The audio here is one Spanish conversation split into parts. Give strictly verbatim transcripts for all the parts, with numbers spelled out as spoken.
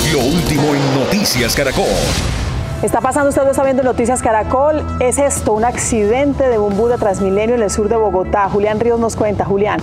Lo último en Noticias Caracol. Está pasando, usted lo está viendo en Noticias Caracol. Es esto, un accidente de un bus de Transmilenio en el sur de Bogotá. Julián Ríos nos cuenta. Julián.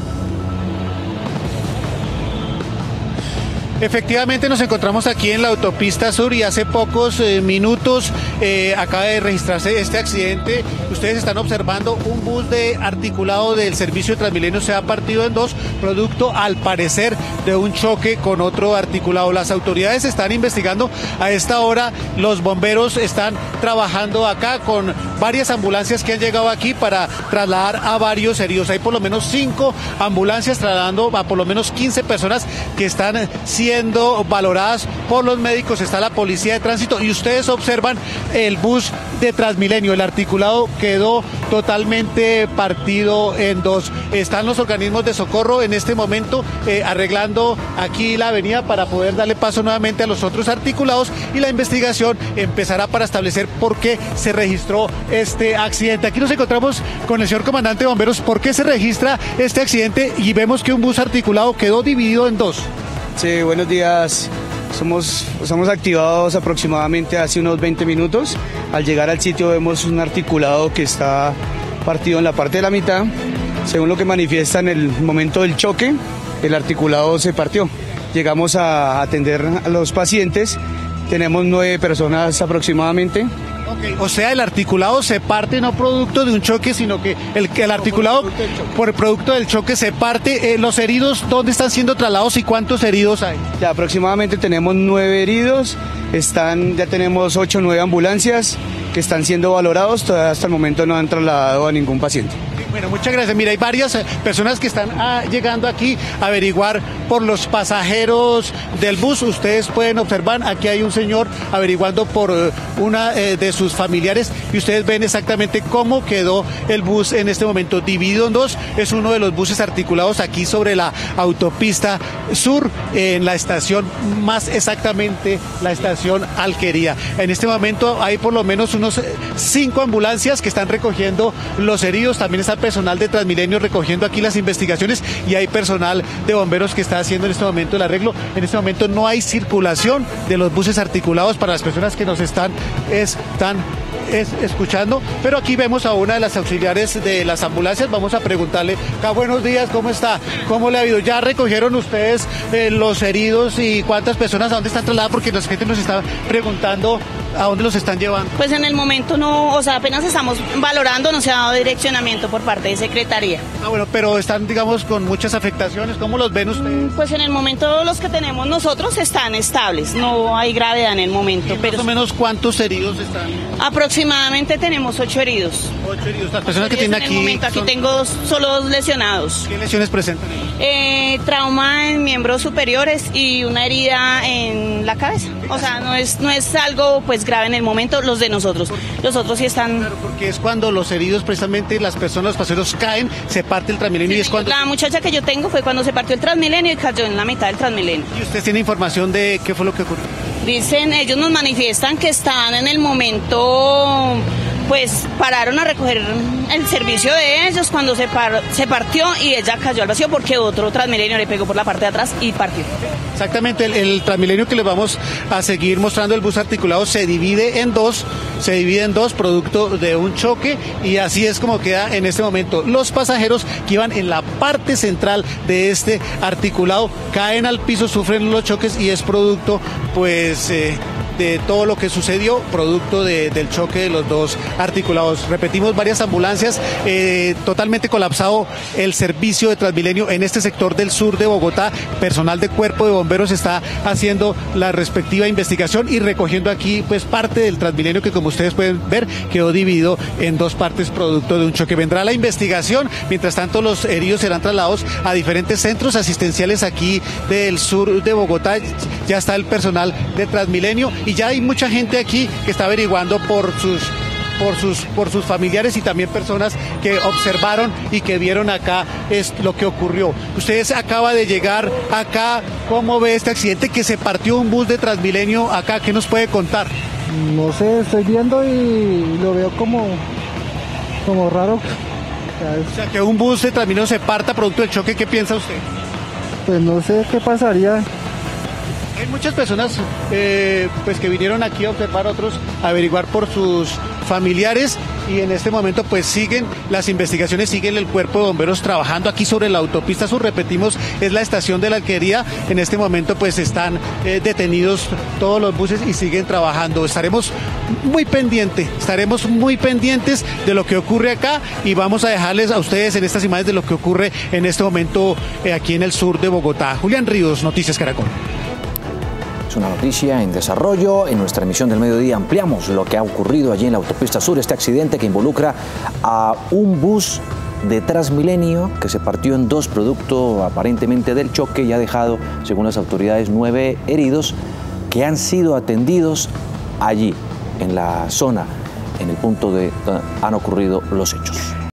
Efectivamente nos encontramos aquí en la autopista sur y hace pocos eh, minutos eh, acaba de registrarse este accidente. Ustedes están observando un bus de articulado del servicio de Transmilenio se ha partido en dos, producto al parecer de un choque con otro articulado. Las autoridades están investigando a esta hora, los bomberos están trabajando acá con varias ambulancias que han llegado aquí para trasladar a varios heridos. Hay por lo menos cinco ambulancias trasladando a por lo menos quince personas que están siendo siendo valoradas por los médicos. Está la policía de tránsito y ustedes observan el bus de Transmilenio. El articulado quedó totalmente partido en dos. Están los organismos de socorro en este momento eh, arreglando aquí la avenida para poder darle paso nuevamente a los otros articulados y la investigación empezará para establecer por qué se registró este accidente. Aquí nos encontramos con el señor comandante de bomberos. ¿Por qué se registra este accidente? Y vemos que un bus articulado quedó dividido en dos. Sí, buenos días. Somos, estamos activados aproximadamente hace unos veinte minutos. Al llegar al sitio vemos un articulado que está partido en la parte de la mitad. Según lo que manifiesta en el momento del choque, el articulado se partió. Llegamos a atender a los pacientes. Tenemos nueve personas aproximadamente. Okay. O sea, el articulado se parte no producto de un choque, sino que el, el articulado por el producto del choque se parte. Eh, ¿Los heridos dónde están siendo trasladados y cuántos heridos hay? Ya aproximadamente tenemos nueve heridos, están, ya tenemos ocho o nueve ambulancias que están siendo valorados, todavía hasta el momento no han trasladado a ningún paciente. Bueno, muchas gracias. Mira, hay varias personas que están ah, llegando aquí a averiguar por los pasajeros del bus. Ustedes pueden observar, aquí hay un señor averiguando por uh, una eh, de sus familiares y ustedes ven exactamente cómo quedó el bus en este momento, dividido en dos. Es uno de los buses articulados aquí sobre la autopista sur, en la estación, más exactamente la estación Alquería. En este momento hay por lo menos unos cinco ambulancias que están recogiendo los heridos. También está personal de Transmilenio recogiendo aquí las investigaciones y hay personal de bomberos que está haciendo en este momento el arreglo. En este momento no hay circulación de los buses articulados para las personas que nos están, están es, escuchando, pero aquí vemos a una de las auxiliares de las ambulancias. Vamos a preguntarle, acá, buenos días, ¿cómo está? ¿Cómo le ha ido? ¿Ya recogieron ustedes eh, los heridos y cuántas personas, a dónde están trasladadas? Porque la gente nos está preguntando a dónde los están llevando. Pues en el momento no, o sea, apenas estamos valorando, no se ha dado direccionamiento por parte de Secretaría. Ah, bueno, pero están, digamos, con muchas afectaciones. ¿Cómo los ven ustedes? Pues en el momento los que tenemos nosotros están estables, no hay gravedad en el momento. Pero más o menos ¿cuántos heridos están? Aproximadamente tenemos ocho heridos. Ocho heridos. Las personas que tienen aquí. En el momento aquí son... tengo dos, solo dos lesionados. ¿Qué lesiones presentan? Eh, trauma en miembros superiores y una herida en la cabeza. O sea, no es, no es algo pues grave en el momento, los de nosotros. Los otros sí están... Claro, porque es cuando los heridos, precisamente las personas, los pasajeros caen, se parte el Transmilenio. Sí, y es cuando... La muchacha que yo tengo fue cuando se partió el Transmilenio y cayó en la mitad del Transmilenio. ¿Y usted tiene información de qué fue lo que ocurrió? Dicen, ellos nos manifiestan que están en el momento, pues pararon a recoger el servicio de ellos cuando se, par, se partió y ella cayó al vacío porque otro Transmilenio le pegó por la parte de atrás y partió. Exactamente, el, el Transmilenio que les vamos a seguir mostrando, el bus articulado, se divide en dos, se divide en dos producto de un choque y así es como queda en este momento. Los pasajeros que iban en la parte central de este articulado caen al piso, sufren los choques y es producto, pues... Eh, de todo lo que sucedió, producto de, del choque de los dos articulados. Repetimos, varias ambulancias, eh, totalmente colapsado el servicio de Transmilenio en este sector del sur de Bogotá. Personal de Cuerpo de Bomberos está haciendo la respectiva investigación y recogiendo aquí pues parte del Transmilenio que, como ustedes pueden ver, quedó dividido en dos partes producto de un choque. Vendrá la investigación, mientras tanto los heridos serán trasladados a diferentes centros asistenciales aquí del sur de Bogotá. Ya está el personal de Transmilenio y ya hay mucha gente aquí que está averiguando por sus por sus por sus familiares y también personas que observaron y que vieron acá es lo que ocurrió. Ustedes acaba de llegar acá, ¿cómo ve este accidente que se partió un bus de Transmilenio acá? ¿Qué nos puede contar? No sé, estoy viendo y lo veo como como raro. O sea, que un bus de Transmilenio se parta producto del choque, ¿qué piensa usted? Pues no sé qué pasaría. Hay Muchas personas eh, pues que vinieron aquí a observar, otros a averiguar por sus familiares, y en este momento pues siguen las investigaciones, siguen el cuerpo de bomberos trabajando aquí sobre la autopista Sur. Repetimos, es la estación de la Alquería. En este momento pues están eh, detenidos todos los buses y siguen trabajando. Estaremos muy pendientes, estaremos muy pendientes de lo que ocurre acá, y vamos a dejarles a ustedes en estas imágenes de lo que ocurre en este momento eh, aquí en el sur de Bogotá. Julián Ríos, Noticias Caracol. Es una noticia en desarrollo. En nuestra emisión del mediodía ampliamos lo que ha ocurrido allí en la autopista Sur, este accidente que involucra a un bus de Transmilenio que se partió en dos producto aparentemente del choque y ha dejado, según las autoridades, nueve heridos que han sido atendidos allí, en la zona, en el punto de donde han ocurrido los hechos.